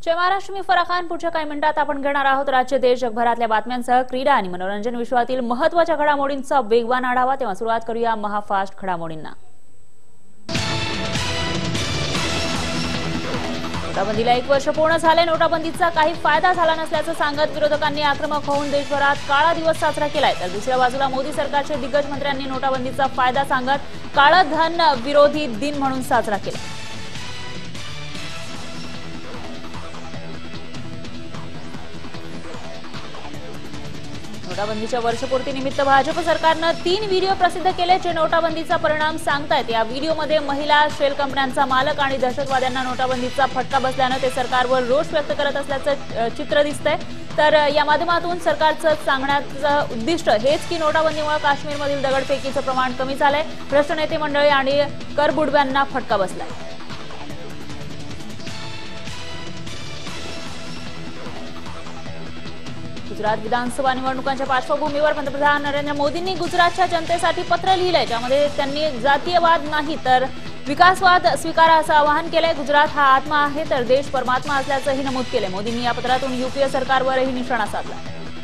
जय महाराष्ट्र, मी फराह खान। पुढच्या काही मिनिटात आपण घेणार आहोत राज्य देश जगभरातल्या बातम्यांसह क्रीडा आणि मनोरंजन विश्वातील महत्त्वाच्या घडामोडींचा वेगवान आढावा। तेव्हा सुरुवात करूया महाफास्ट घडामोडींना। नोटाबंदीला 1 वर्ष पूर्ण झाले। नोटाबंदीचा काही फायदा झाला नसल्याचं सांगत विरोधकांनी आक्रमक होऊन देशभरात काळा दिवस साजरा केलाय, तर दुसऱ्या बाजूला मोदी सरकारच्या दिग्गज मंत्र्यांनी नोटाबंदीचा फायदा सांगत काळं धन विरोधी दिन म्हणून साजरा केला। नोटाबंदीच्या वर्षपूर्तीनिमित्त भाजप सरकारनं 3 व्हिडिओ प्रसिद्ध केले, जे नोटाबंदीचा परिणाम सांगतायत। या व्हिडिओमध्ये महिला, शेल कंपन्यांचा मालक आणि दहशतवाद्यांना नोटाबंदीचा फटका बसल्यानं ते सरकारवर रोष व्यक्त करत असल्याचं चित्र दिसतंय। तर या माध्यमातून सरकारचं सांगण्याचं उद्दिष्ट हेच की नोटाबंदीमुळे काश्मीरमधील दगडफेकीचं प्रमाण कमी झालंय, भ्रष्ट नेते मंडळी आणि करबुडव्यांना फटका बसलाय। गुजरात विधानसभा निवडणुकांच्या पार्श्वभूमीवर पंतप्रधान नरेंद्र मोदींनी गुजरातच्या जनतेसाठी पत्र लिहिलंय, ज्यामध्ये त्यांनी जातीयवाद नाही तर विकासवाद स्वीकारा असं आवाहन केलंय। गुजरात हा आत्मा आहे तर देश परमात्मा असल्याचंही नमूद केलंय। मोदींनी या पत्रातून यूपीए सरकारवरही निशाणा साधला।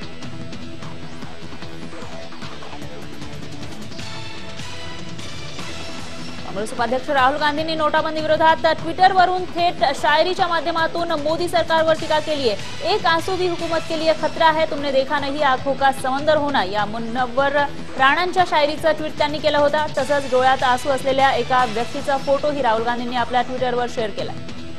काँग्रेस उपाध्यक्ष राहुल गांधींनी नोटाबंदी विरोधात ट्विटरवरून थेट शायरीच्या माध्यमातून मोदी सरकारवर टीका केली आहे। एक आंसू भी हुकूमत के लिए खतरा है, तुमने देखा नहीं आंखों का समंदर होना, या मुनव्वर राणांच्या शायरीचं ट्विट त्यांनी केलं होतं। तसंच डोळ्यात आंसू असलेल्या एका व्यक्तीचा फोटोही राहुल गांधींनी आपल्या ट्विटरवर शेअर केला।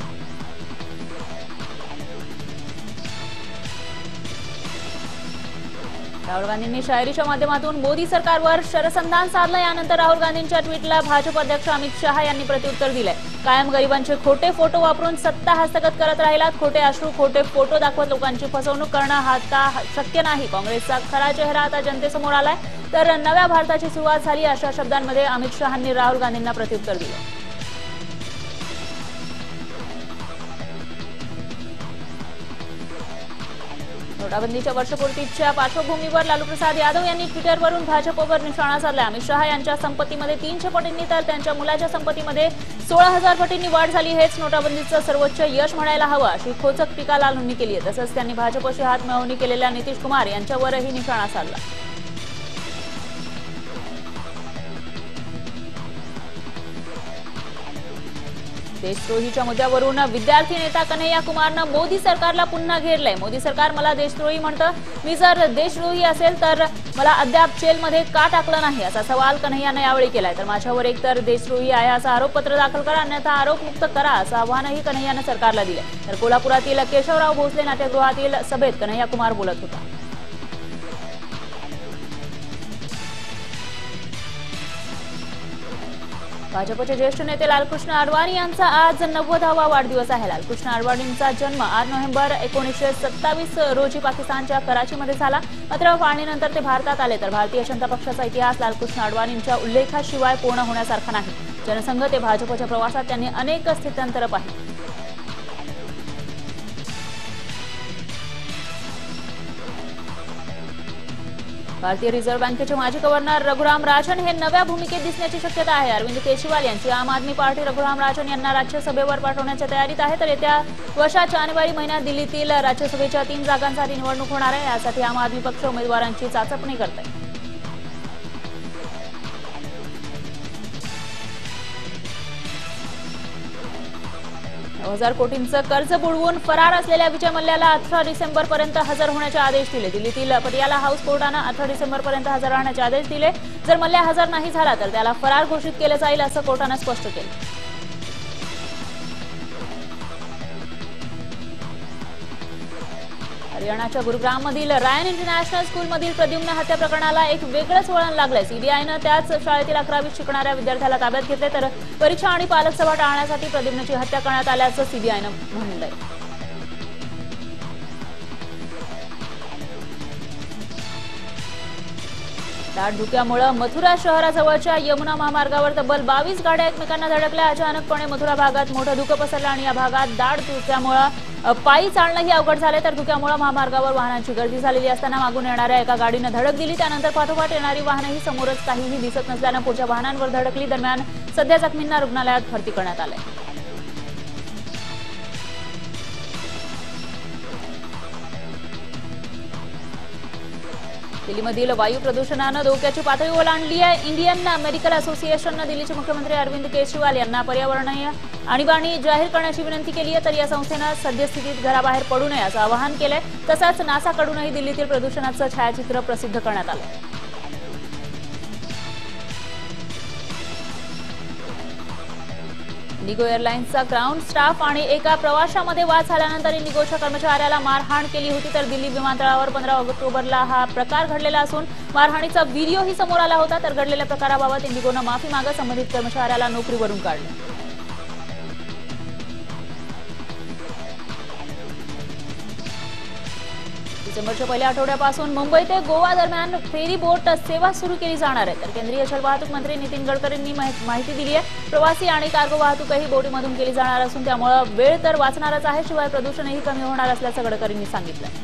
राहुल गांधींनी शायरीच्या माध्यमातून मोदी सरकारवर शरसंधान साधलं। यानंतर राहुल गांधींच्या ट्विटला भाजप अध्यक्ष अमित शहा यांनी प्रत्युत्तर दिलंय। कायम गरिबांचे खोटे फोटो वापरून सत्ता हस्तगत करत राहिलात, खोटे अश्रू, खोटे फोटो दाखवत लोकांची फसवणूक करणं आता शक्य नाही। काँग्रेसचा खरा चेहरा आता जनतेसमोर आलाय, तर नव्या भारताची सुरुवात झाली, अशा शब्दांमध्ये अमित शहांनी राहुल गांधींना प्रत्युत्तर दिलं। नोटाबंदीच्या वर्षपूर्तीच्या पार्श्वभूमीवर लालू प्रसाद यादव यांनी ट्विटरवरून भाजपवर निशाणा साधला। अमित शहा यांच्या संपत्तीमध्ये 300 पटींनी तर त्यांच्या मुलाच्या संपत्तीमध्ये 16,000 पटींनी वाढ झाली। हेच नोटाबंदीचं सर्वोच्च यश म्हणायला हवं, अशी खोचक टीका लालूंनी केली आहे। तसंच त्यांनी भाजपशी हातमिळवणी केलेल्या नितीश कुमार यांच्यावरही निशाणा साधला। देशद्रोहीच्या मुद्द्यावरून विद्यार्थी नेता कन्हैया कुमारनं मोदी सरकारला पुन्हा घेरलंय। मोदी सरकार मला देशद्रोही म्हणतं, मी जर देशद्रोही असेल तर मला अद्याप जेलमध्ये का टाकलं नाही, असा सवाल कन्हैयानं यावेळी केलाय। तर माझ्यावर एकतर देशद्रोही आहे असं आरोपपत्र दाखल करा, अन्यथा आरोपमुक्त करा, असं आव्हानही कन्हैयानं सरकारला दिलंय। तर कोल्हापुरातील केशवराव भोसले नाट्यगृहातील सभेत कन्हैया कुमार बोलत होता। भाजपचे ज्येष्ठ नेते लालकृष्ण अडवाणी यांचा आज 90वा वाढदिवस आहे। लालकृष्ण अडवाणींचा जन्म 8 नोव्हेंबर 1927 रोजी पाकिस्तानच्या कराचीमध्ये झाला। मात्र फाळणीनंतर ते भारतात आले, तर भारतीय जनता पक्षाचा इतिहास लालकृष्ण अडवाणींच्या उल्लेखाशिवाय पूर्ण होण्यासारखा नाही। जनसंघ ते भाजपच्या प्रवासात त्यांनी अनेक स्थित्यंतर पाहिली। भारतीय रिझर्व्ह बँकेचे माजी गव्हर्नर रघुराम राजन हे नव्या भूमिकेत दिसण्याची शक्यता आहे। अरविंद केजरीवाल यांची आम आदमी पार्टी रघुराम राजन यांना राज्यसभेवर पाठवण्याच्या तयारीत आहे। तर येत्या वर्षात जानेवारी महिन्यात दिल्लीतील राज्यसभेच्या 3 जागांसाठी निवडणूक होणार आहे। यासाठी आम आदमी पक्ष उमेदवारांची चाचपणी करत आहे। 9,000 कोटींचं कर्ज बुडवून फरार असलेल्या विजय मल्ल्याला 18 डिसेंबरपर्यंत हजर होण्याचे आदेश दिले। दिल्लीतील पटियाला हाऊस कोर्टानं 18 डिसेंबरपर्यंत हजर राहण्याचे आदेश दिले। जर मल्ल्या हजर नाही झाला तर त्याला फरार घोषित केलं जाईल, असं कोर्टानं स्पष्ट केलं। हरियाणाच्या गुरुग्राममधील रायन इंटरनॅशनल स्कूलमधील प्रद्युम्न हत्या प्रकरणाला एक वेगळंच वळण लागलंय। सीबीआयनं त्याच शाळेतील 11वीत शिकणाऱ्या विद्यार्थ्याला ताब्यात घेतले, तर परीक्षा आणि पालक सभा टाळण्यासाठी प्रद्युम्नची हत्या करण्यात आल्याचं सीबीआयनं म्हणलंय। दाट धुक्यामुळे मथुरा शहराजवळच्या यमुना महामार्गावर तब्बल 22 गाड्या एकमेकांना धडकल्या। अचानकपणे मथुरा भागात मोठं धुकं पसरलं आणि या भागात दाट धुक्यामुळे पायी चालणंही अवघड झाले। तर धुक्यामुळे महामार्गावर वाहनांची गर्दी झालेली असताना मागून येणाऱ्या एका गाडीनं धडक दिली। त्यानंतर पाठोपाठ येणारी वाहनंही समोरच काहीही दिसत नसल्यानं पुढच्या वाहनांवर धडकली। दरम्यान सध्या जखमींना रुग्णालयात भरती करण्यात आलंय। दिल्लीमधील वायू प्रदूषणानं धोक्याची पातळी ओलांडली आहे. इंडियन मेडिकल असोसिएशननं दिल्लीचे मुख्यमंत्री अरविंद केजरीवाल यांना पर्यावरणीय आणीबाणी जाहीर करण्याची विनंती केली आहे. तर या संस्थेनं सद्यस्थितीत घराबाहेर पडू नये असं आवाहन केलंय. तसंच नासाकडूनही दिल्लीतील प्रदूषणाचं छायाचित्र प्रसिद्ध करण्यात आलं. इंडिगो एअरलाइन्सचा ग्राउंड स्टाफ आणि एका प्रवाशामध्ये वाद झाल्यानंतर इंडिगोच्या कर्मचाऱ्याला मारहाण केली होती. तर दिल्ली विमानतळावर 15 ऑक्टोबरला हा प्रकार घडलेला असून मारहाणीचा व्हिडिओही समोर आला होता. तर घडलेल्या प्रकाराबाबत इंडिगोनं माफी मागत संबंधित कर्मचाऱ्याला नोकरीवरून काढलं. डिसेंबरच्या पहिल्या आठवड्यापासून मुंबई ते गोवा दरम्यान फेरी बोट सेवा सुरू केली जाणार आहे. तर केंद्रीय जलवाहतूक मंत्री नितीन गडकरींनी माहिती दिली आहे. प्रवासी आणि कार्गो वाहतूकही बोटीमधून केली जाणार असून त्यामुळे वेळ तर वाचणारच आहे, शिवाय प्रदूषणही कमी होणार असल्याचं गडकरींनी सांगितलं.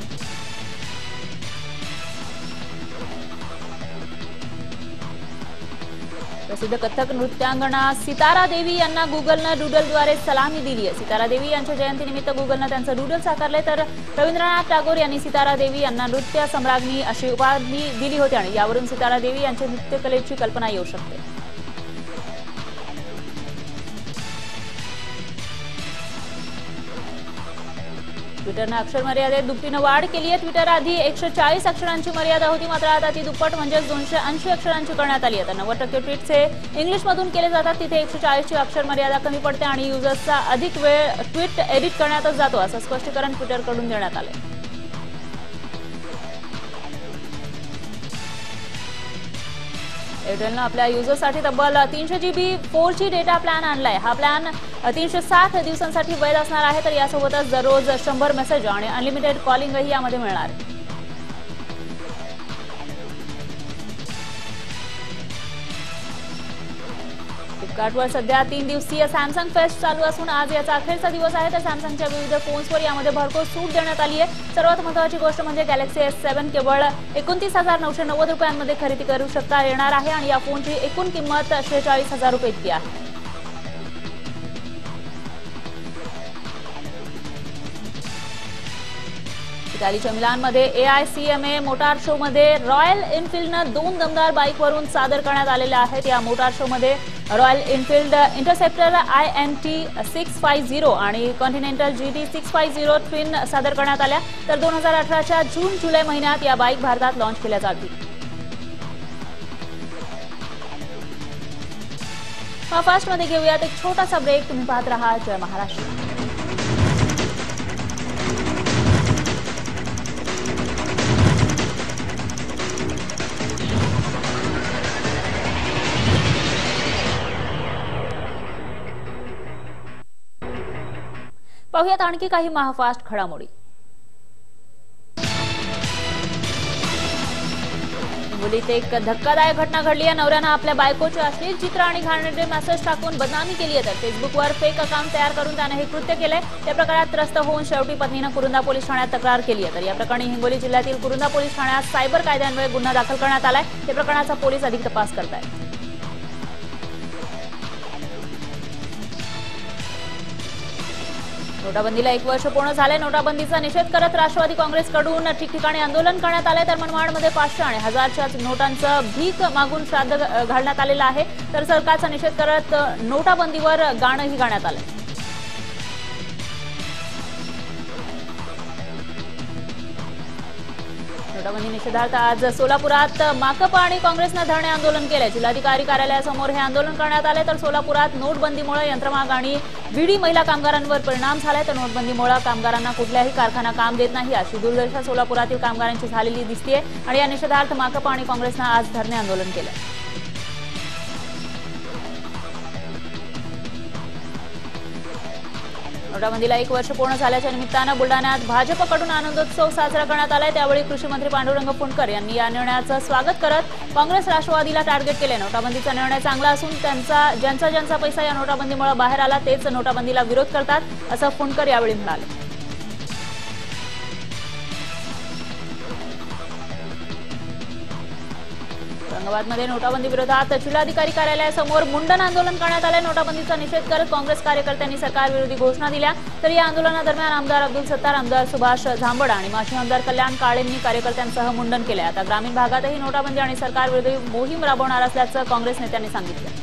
प्रसिद्ध कथक नृत्यांगना सितारा देवी यांना गुगलनं डूडलद्वारे सलामी दिली आहे. सितारा देवी यांच्या जयंतीनिमित्त गुगलनं त्यांचं डूडल साकारले. तर रवींद्रनाथ टागोर यांनी सितारा देवी यांना नृत्य सम्राज्ञी अशी उपाधी दिली होती आणि यावरून सितारा देवी यांच्या नृत्यकलेची कल्पना येऊ शकते. ट्विटरनं अक्षर मर्यादेत दुपटीनं वाढ केली आहे. ट्विटर आधी 140 अक्षरांची मर्यादा होती, मात्र आता ती दुप्पट म्हणजेच 280 अक्षरांची करण्यात आली आहे. 90% ट्विट्स हे इंग्लिशमधून केले जातात. तिथे 140 ची अक्षर मर्यादा कमी पडते आणि युजर्सचा अधिक वेळ ट्विट एडिट करण्यातच जातो, असं स्पष्टीकरण ट्विटरकडून देण्यात आलं. एअरटेलनं आपल्या युजर्ससाठी तब्बल 300 GB 4G डेटा प्लॅन आणलाय. हा प्लॅन 360 दिवसांसाठी वैध असणार आहे. तर यासोबतच दररोज 100 मेसेज आणि अनलिमिटेड कॉलिंगही यामध्ये मिळणार आहे. फ्लिपकार्टवर सध्या 3 दिवसीय सॅमसंग फेस्ट चालू असून आज याचा अखेरचा दिवस आहे. तर सॅमसंगच्या विविध फोन्सवर यामध्ये भरघोस सूट देण्यात आली आहे. सर्वात महत्त्वाची गोष्ट म्हणजे गॅलेक्सी S7 केवळ 29,990 रुपयांमध्ये खरेदी करू येणार आहे आणि या फोनची एकूण किंमत 46,000 रुपये इतकी आहे. इटालीच्या मिलानमध्ये AICMA मोटार शो मध्ये रॉयल एनफिल्डनं 2 दमदार बाईकवरून सादर करण्यात आलेल्या आहेत. या मोटार शो मध्ये रॉयल एनफिल्ड इंटरसेप्टर INT 650 आणि कॉन्टिनेंटल GT 650 ट्विन सादर करण्यात आल्या. तर 2018च्या जून-जुलै महिन्यात या बाईक भारतात लॉन्च केल्या जातील. फास्टमध्ये घेऊयात एक छोटासा ब्रेक. तुम्ही पाहत रहा जय महाराष्ट्र. पाहूयात आणखी काही महाफास्ट घडामोडी. मुंबईत एक धक्कादायक घटना घडली आहे. नवऱ्यानं आपल्या बायकोचे अश्लील चित्र आणि घाणेरडे मेसेज टाकून बदनामी केली आहे. तर फेसबुकवर फेक अकाउंट तयार करून त्यानं हे कृत्य केलंय. या प्रकारात त्रस्त होऊन शेवटी पत्नीनं कुरुंदा पोलीस ठाण्यात तक्रार केली आहे. तर या प्रकरणी हिंगोली जिल्ह्यातील कुरुंदा पोलीस ठाण्यात सायबर कायद्यान्वये गुन्हा दाखल करण्यात आलाय. या प्रकरणाचा पोलीस अधिक तपास करतायत. नोटाबंदीला 1 वर्ष पूर्ण झाले. नोटाबंदीचा निषेध करत राष्ट्रवादी काँग्रेसकडून ठिकठिकाणी आंदोलन करण्यात आले. तर मनमाडमध्ये 500 आणि 1000च्या नोटांचं भीक मागून श्राद्ध घालण्यात आलेलं आहे. तर सरकारचा निषेध करत नोटाबंदीवर गाणंही गाण्यात आलं. नोटाबंदी निषेधार्थ आज सोलापुरात माकप आणि काँग्रेसनं धरणे आंदोलन केले. जिल्हाधिकारी कार्यालयासमोर हे आंदोलन करण्यात आले. तर सोलापुरात नोटबंदीमुळे यंत्रमाग आणि विडी महिला कामगारांवर परिणाम झालाय. तर नोटबंदीमुळे कामगारांना कुठल्याही कारखाना काम देत नाही अशी दुर्दशा सोलापुरातील कामगारांची झालेली दिसतेय आणि या निषेधार्थ माकप आणि काँग्रेसनं आज धरणे आंदोलन केलं. नोटाबंदीला 1 वर्ष पूर्ण झाल्याच्या निमित्तानं बुलढाण्यात भाजपकडून आनंदोत्सव साजरा करण्यात आलाय. त्यावेळी कृषी मंत्री पांडुरंग फुंडकर यांनी या निर्णयाचं स्वागत करत काँग्रेस राष्ट्रवादीला टार्गेट केले. नोटाबंदीचा निर्णय चांगला असून ज्यांचा पैसा या नोटाबंदीमुळे बाहेर आला तेच नोटाबंदीला विरोध करतात, असं फुंडकर यावेळी म्हणाले. औरंगाबादमध्ये नोटाबंदी विरोधात जिल्हाधिकारी कार्यालयासमोर मुंडन आंदोलन करण्यात आले। नोटाबंदीचा निषेध करत काँग्रेस कार्यकर्त्यांनी सरकारविरोधी घोषणा दिल्या। तर या आंदोलनादरम्यान आमदार अब्दुल सत्तार, आमदार सुभाष झांबड आणि माजी आमदार कल्याण काळेंनी कार्यकर्त्यांसह मुंडन केले। आता ग्रामीण भागातही नोटाबंदी आणि सरकारविरोधी मोहीम राबवणार असल्याचं काँग्रेस नेत्यांनी सांगितलं।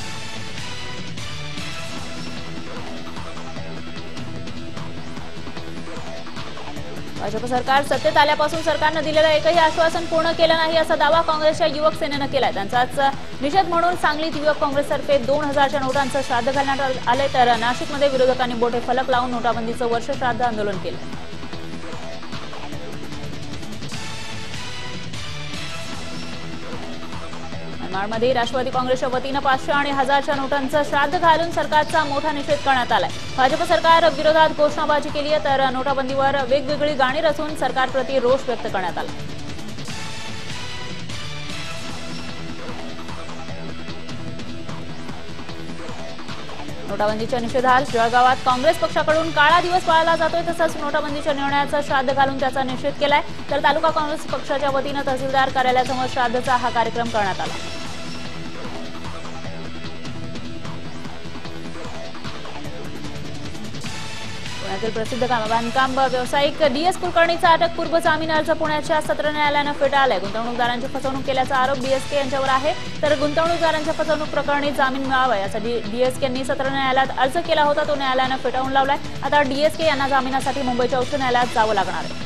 भाजप सरकार सत्तेत आल्यापासून सरकारनं दिलेलं एकही आश्वासन पूर्ण केलं नाही असा दावा काँग्रेसच्या युवक सेनेनं केलाय। त्यांचाच निषेध म्हणून सांगलीत युवक काँग्रेसतर्फे 2000च्या नोटांचं श्राद्ध घालण्यात आले। तर नाशिकमध्ये विरोधकांनी मोठे फलक लावून नोटाबंदीचं वर्ष श्राद्ध आंदोलन केलं। मनमाडमध्ये राष्ट्रवादी काँग्रेसच्या वतीनं 500 आणि 1000च्या नोटांचं श्राद्ध घालून सरकारचा मोठा निषेध करण्यात आलाय। भाजप सरकार विरोधात घोषणाबाजी केली आहे। तर नोटाबंदीवर वेगवेगळी गाणी रचून सरकारप्रती रोष व्यक्त करण्यात आला। नोटाबंदीच्या निषेधार्थ जळगावात काँग्रेस पक्षाकडून काळा दिवस पाळला जातोय। तसंच नोटाबंदीच्या निर्णयाचा श्राद्ध घालून त्याचा निषेध केलाय। तर तालुका काँग्रेस पक्षाच्या वतीनं तहसीलदार कार्यालयासमोर श्राद्धचा हा कार्यक्रम करण्यात आला। पुण्यातील प्रसिद्ध बांधकाम व्यावसायिक डीएस कुलकर्णीचा अटकपूर्व जामीन अर्ज पुण्याच्या सत्र न्यायालयानं फेटाळलाय। गुंतवणूकदारांची फसवणूक केल्याचा आरोप डीएसके यांच्यावर आहे। तर गुंतवणूकदारांच्या फसवणूक प्रकरणी जामीन मिळावा यासाठी डीएसके यांनी सत्र न्यायालयात अर्ज केला होता, तो न्यायालयानं फेटाळून लावलाय। आता डीएसके यांना जामिनासाठी मुंबईच्या उच्च न्यायालयात जावं लागणार आहे।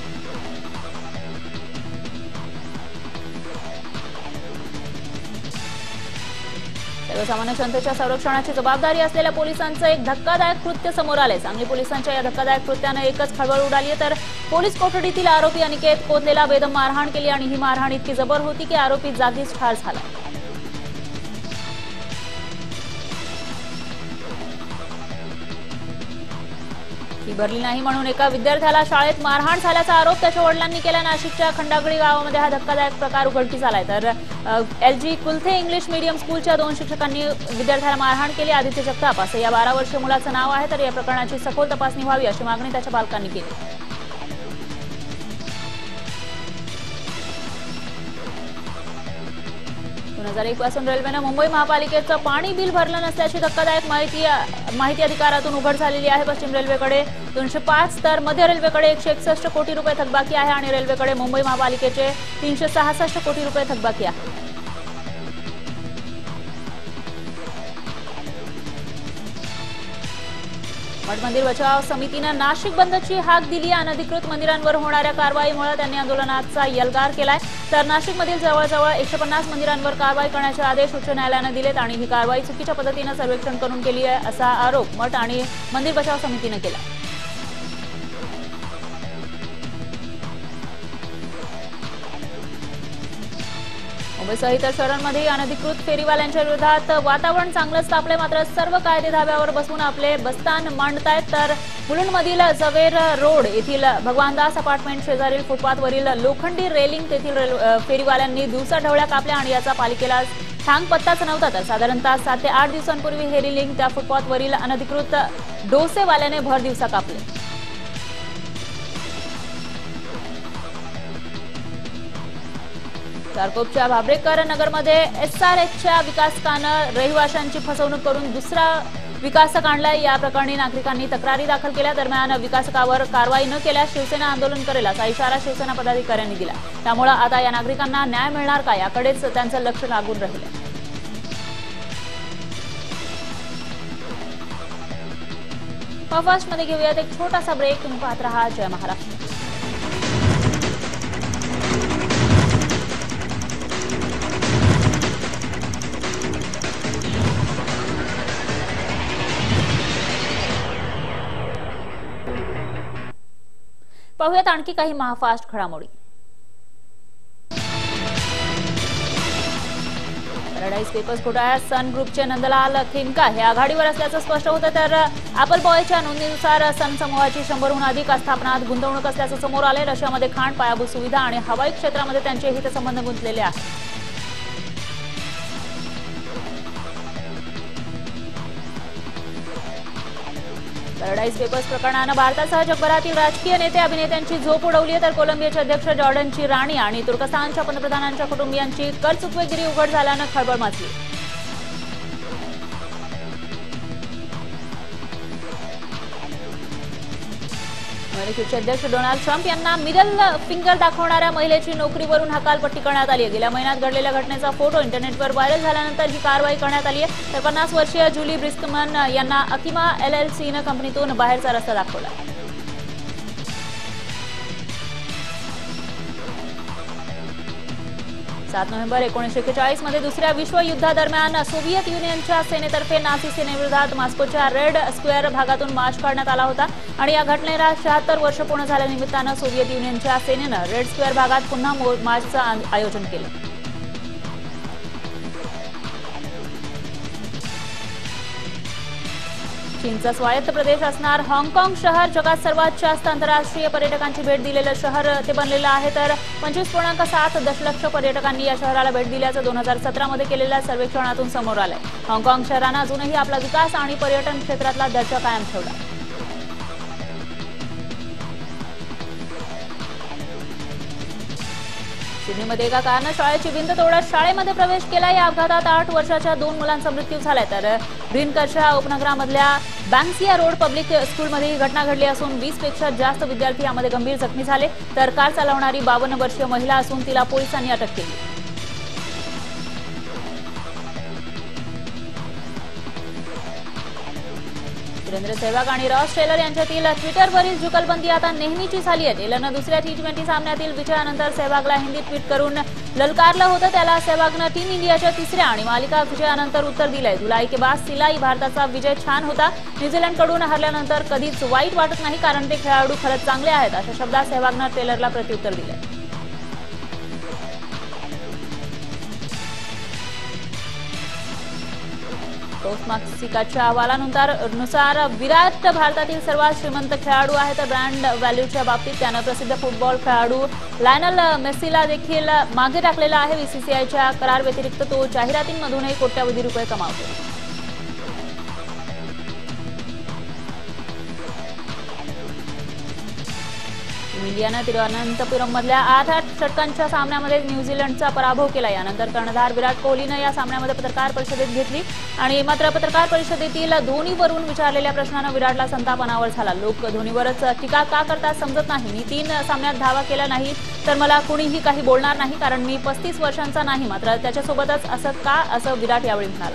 सर्वसामान्य जनतेच्या संरक्षणाची जबाबदारी असलेल्या पोलिसांचं एक धक्कादायक कृत्य समोर आलंय। सांगली पोलिसांच्या या धक्कादायक कृत्यानं एकच खळबळ उडाली आहे। तर पोलीस कोठडीतील आरोपी अनिकेत कोथलेला बेदम मारहाण केली आणि ही मारहाण इतकी जबर होती की आरोपी जागीच ठार झाला। ही भरली नाही म्हणून एका विद्यार्थ्याला शाळेत मारहाण झाल्याचा आरोप त्याच्या वडिलांनी केला। नाशिकच्या खंडागळी गावामध्ये हा धक्कादायक प्रकार उघडकीस आलाय। तर एलजी कुलथे इंग्लिश मीडियम स्कूलच्या 2 शिक्षकांनी विद्यार्थ्याला मारहाण केली। आदित्य जगताप असं या 12 वर्षीय मुलाचं नाव आहे। तर या प्रकरणाची सखोल तपासणी व्हावी अशी मागणी त्याच्या पालकांनी केली। 2001 पासून रेल्वेनं मुंबई महापालिकेचं पाणी बिल भरलं नसल्याची धक्कादायक माहिती अधिकारातून उघड झालेली आहे। पश्चिम रेल्वेकडे 205 तर मध्य रेल्वेकडे 161 कोटी रुपये थकबाकी आहे आणि रेल्वेकडे मुंबई महापालिकेचे 366 कोटी रुपये थकबाकी आहे। मठ मंदिर बचाव समितीनं नाशिक बंदची हाक दिली। अनधिकृत मंदिरांवर होणाऱ्या कारवाईमुळे त्यांनी आंदोलनाचा यलगार केलाय। तर नाशिकमधील जवळजवळ 150 मंदिरांवर कारवाई करण्याचे आदेश उच्च न्यायालयानं दिलेत आणि ही कारवाई चुकीच्या पद्धतीनं सर्वेक्षण करून केली आहे असा आरोप मठ आणि मंदिर बचाव समितीनं केला। मुंबईसह इतर शहरांमध्ये अनधिकृत फेरीवाल्यांच्या विरोधात वातावरण चांगलंच तापले। मात्र सर्व कायदे धाब्यावर बसवून आपले बस्तान मांडतायत। तर मुलुंडमधील जवेर रोड येथील भगवानदास अपार्टमेंट शेजारील फुटपाथवरील लोखंडी रेलिंग तेथील फेरीवाल्यांनी दिवसाढवळ्या कापल्या आणि याचा पालिकेला ठाम पत्ताच नव्हता। तर साधारणतः 7 ते 8 दिवसांपूर्वी हे रेलिंग त्या फुटपाथवरील अनधिकृत डोसेवाल्याने भर दिवसा कापले। कारकोपच्या भाबरेकर नगरमध्ये एसआरएचच्या विकासकानं रहिवाशांची फसवणूक करून दुसरा विकासक आणलाय। या प्रकरणी नागरिकांनी तक्रारी दाखल केल्या। दरम्यान विकासकावर कारवाई न केल्यास शिवसेना आंदोलन करेल असा इशारा शिवसेना पदाधिकाऱ्यांनी दिला। त्यामुळे आता या नागरिकांना न्याय मिळणार का याकडेच त्यांचं लक्ष लागून राहिलं। फास्टमध्ये घेऊयात एक छोटासा ब्रेक। तुम्ही पाहत रहा जय महाराष्ट्र। पाहूयात आणखी काही महाफास्ट घडामोडी। पॅराडाईज पेपर्स घोटाळ्यात सन ग्रुपचे नंदलाल खेमका हे आघाडीवर असल्याचं स्पष्ट होतं। तर ॲपल बॉयच्या नोंदीनुसार सन समूहाची 100हून अधिक आस्थापनात गुंतवणूक असल्याचं समोर आले। रशियामध्ये खाण, पायाभूत सुविधा आणि हवाई क्षेत्रामध्ये त्यांचे हितसंबंध गुंतलेले आहेत। पॅराडाईज पेपर्स प्रकरणानं भारतासह जगभरातील राजकीय नेते अभिनेत्यांची झोप उडवली आहे, तर कोलंबियाचे अध्यक्ष जॉर्डनची राणी आणि तुर्कस्तानच्या पंतप्रधानांच्या कुटुंबियांची करचुकवेगिरी उघड झाल्यानं खळबळ माजली. अमेरिकेचे अध्यक्ष डोनाल्ड ट्रम्प यांना मिडल फिंगर दाखवणाऱ्या महिलेची नोकरीवरून हकालपट्टी करण्यात आली आहे. गेल्या महिन्यात घडलेल्या घटनेचा फोटो इंटरनेटवर व्हायरल झाल्यानंतर ही कारवाई करण्यात आली आहे. तर 50 वर्षीय जुली ब्रिस्कमन यांना अकिमा LLCनं कंपनीतून बाहेरचा रस्ता दाखवला. 7 नोव्हेंबर 1941 मध्ये दुसऱ्या विश्वयुद्धादरम्यान सोव्हिएत युनियनच्या सेनेतर्फे नाझी सेनेविरोधात मॉस्कोच्या रेड स्क्वेअर भागातून मार्च काढण्यात आला होता आणि या घटनेला 76 वर्ष पूर्ण झाल्यानिमित्तानं सोव्हिएत युनियनच्या सेनेनं रेड स्क्वेअर भागात पुन्हा मार्चचं आयोजन केलं. चीनचा स्वायत्त प्रदेश असणार हाँगकाँग शहर जगात सर्वात जास्त आंतरराष्ट्रीय पर्यटकांची भेट दिलेलं शहर ते बनलेलं आहे. तर 25.7 दशलक्ष पर्यटकांनी या शहराला भेट दिल्याचं 2017 मध्ये केलेल्या सर्वेक्षणातून समोर आलंय. हाँगकाँग शहरानं अजूनही आपला विकास आणि पर्यटन क्षेत्रातला दर्जा कायम ठेवला. सिडनीमध्ये एका कारनं शाळेची भिंत तोडत शाळेमध्ये प्रवेश केला. या अपघातात 8 वर्षाच्या 2 मुलांचा मृत्यू झालाय. तर ग्रीनकर्शा उपनगरामधल्या बँक्सिया रोड पब्लिक स्कूलमध्ये ही घटना घडली असून 20 पेक्षा जास्त विद्यार्थी यामध्ये गंभीर जखमी झाले. तर कार चालवणारी 52 वर्षीय महिला असून तिला पोलिसांनी अटक केली. वीरेंद्र सेहवाग आणि रॉस टेलर यांच्यातील ट्विटरवरील जुगलबंदी आता नेहमीची झाली आहे. टेलरनं दुसऱ्या T20 सामन्यातील विजयानंतर सेहवागला हिंदीत ट्विट करून ललकारलं होतं. त्याला सेहवागनं टीम इंडियाच्या तिसऱ्या आणि मालिका विजयानंतर उत्तर दिलंय. धुलाई के बाद सिलाई भारताचा विजय छान होता. न्यूझीलंडकडून हरल्यानंतर कधीच वाईट वाटत नाही कारण ते खेळाडू खरंच चांगले आहेत, अशा शब्दात सेहवागनं टेलरला प्रत्युत्तर दिलंय. टोस्टमास्टिकाच्या अहवालानुसार विराट भारतातील सर्वात श्रीमंत खेळाडू आहे. तर ब्रँड व्हॅल्यूच्या बाबतीत त्यानं प्रसिद्ध फुटबॉल खेळाडू लायनल मेस्सीला देखील मागे टाकलेला आहे. BCCIच्या करार व्यतिरिक्त तो जाहिरातींमधूनही कोट्यवधी रुपये कमावतो. इंडियानं तिरुवनंतपुरममधल्या 8 षटकांच्या सामन्यामध्ये न्यूझीलंडचा पराभव केला. यानंतर कर्णधार विराट कोहलीनं या सामन्यामध्ये पत्रकार परिषदेत घेतली आणि मात्र पत्रकार परिषदेतील धोनीवरून विचारलेल्या प्रश्नानं विराटला संताप अनावर झाला. लोक धोनीवरच टीका का करतात समजत नाही. मी 3 सामन्यात धावा केल्या नाही तर मला कुणीही काही बोलणार नाही कारण मी 35 वर्षांचा नाही. मात्र त्याच्यासोबतच असं का, असं विराट यावेळी म्हणाला.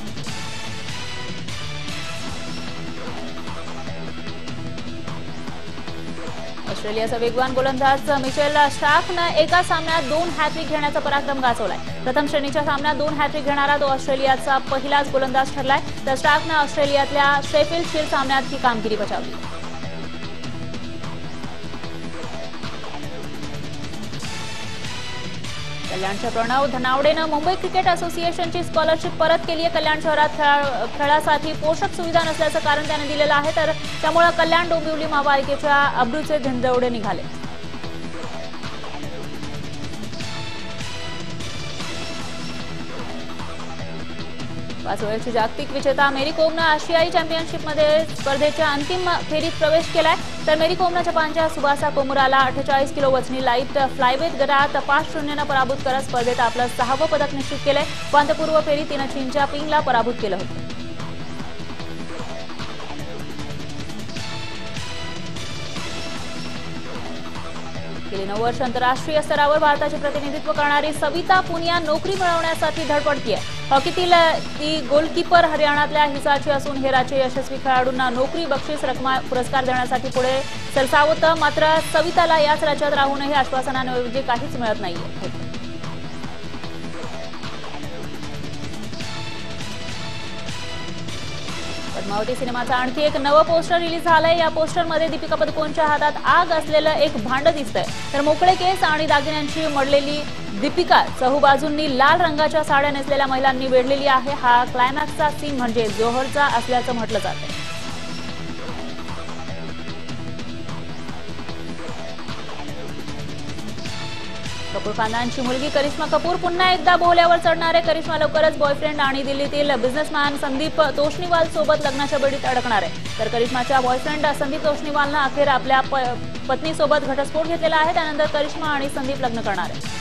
ऑस्ट्रेलियाचा वेगवान गोलंदाज मिचेल स्टार्कनं एका सामन्यात 2 हॅट्रिक घेण्याचा पराक्रम गाजवलाय. प्रथम श्रेणीच्या सामन्यात 2 हॅट्रिक घेणारा तो ऑस्ट्रेलियाचा पहिलाच गोलंदाज ठरलाय. तर स्टार्कनं ऑस्ट्रेलियातल्या शेफील्ड शील्ड सामन्यात ही कामगिरी बजावली. कल्याणच्या प्रणव धनावडेनं मुंबई क्रिकेट असोसिएशनची स्कॉलरशिप परत केली आहे. कल्याण शहरात खेळासाठी पोषक सुविधा नसल्याचं कारण त्याने दिलेलं आहे. तर त्यामुळे कल्याण डोंबिवली महापालिकेच्या अब्रूचे धिंडवडे निघाले. पाच वेळची जागतिक विजेता मेरी कोमनं आशियाई चॅम्पियनशिपमध्ये स्पर्धेच्या अंतिम फेरीत प्रवेश केलाय. तर मेरी कोमनं जपानच्या सुबासा कोमुराला 48 किलो वजनी लाईट फ्लायवेट गटात 5-0नं पराभूत करत स्पर्धेत आपलं 6वं पदक निश्चित केलंय. उपांत्यपूर्व फेरीत तिनं चीनच्या पिंगला पराभूत केलं होतं. गेली 9 वर्ष आंतरराष्ट्रीय स्तरावर भारताचे प्रतिनिधित्व करणारी सविता पुनिया नोकरी मिळवण्यासाठी धडपडतीये. हॉकीतील ती गोलकीपर हरियाणातल्या हिसारची असून हे राज्य यशस्वी खेळाडूंना नोकरी बक्षीस रक्कम पुरस्कार देण्यासाठी पुढे सरसावतं. मात्र सविताला याच राज्यात राहूनही आश्वासनांऐवजी काहीच मिळत नाहीये. पद्मावती सिनेमाचा आणखी एक नवं पोस्टर रिलीज झालंय. या पोस्टरमध्ये दीपिका पदुकोणच्या हातात आग असलेलं एक भांड दिसतंय. तर मोकळे केस आणि दागिन्यांची मडलेली दीपिका चहूबाजूंनी लाल रंगाच्या साड्या नेसलेल्या महिलांनी वेढलेली आहे. हा क्लायमॅक्सचा सीन म्हणजे जोहरचा असल्याचं म्हटलं जातंय. कपूर खानदानची मुलगी करिश्मा कपूर पुन्हा एकदा बोहल्यावर चढणार आहे. करिश्मा लवकरच बॉयफ्रेंड आणि दिल्लीतील बिझनेसमॅन संदीप तोष्णीवाल सोबत लग्नाच्या बेडीत अडकणार आहे. तर करिश्माच्या बॉयफ्रेंड संदीप तोष्णीवालनं अखेर आपल्या पत्नीसोबत घटस्फोट घेतलेला आहे. त्यानंतर करिश्मा आणि संदीप लग्न करणार आहे.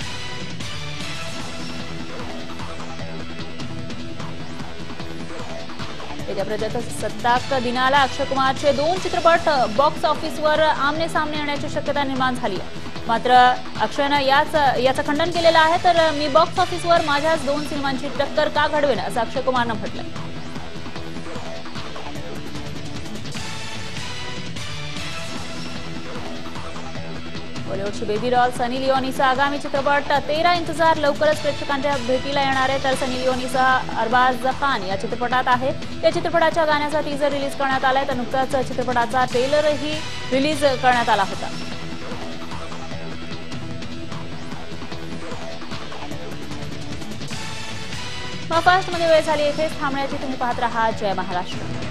येत्या प्रजासत्ताक दिनाला अक्षय कुमारचे 2 चित्रपट बॉक्स ऑफिसवर आमने सामने येण्याची शक्यता निर्माण झाली आहे. मात्र अक्षयनं याचं खंडन केलेलं आहे. तर मी बॉक्स ऑफिसवर माझ्याच 2 सिनेमांची टक्कर का घडवेन असं अक्षय कुमारनं म्हटलंय. बॉलिवूडची बेबी डॉल सनी लिओनीचा आगामी चित्रपट 13 इंतजार लवकरच प्रेक्षकांच्या भेटीला येणार आहे. तर सनी लिओनीचा अरबाज खान या चित्रपटात आहे. या चित्रपटाच्या गाण्याचा टीजर रिलीज करण्यात आलाय. तर नुकताच चित्रपटाचा ट्रेलरही रिलीज करण्यात आला होता. फास्टमध्ये वेळ झाली. इथेच थांबण्याची. तुम्ही पाहत रहा जय महाराष्ट्र.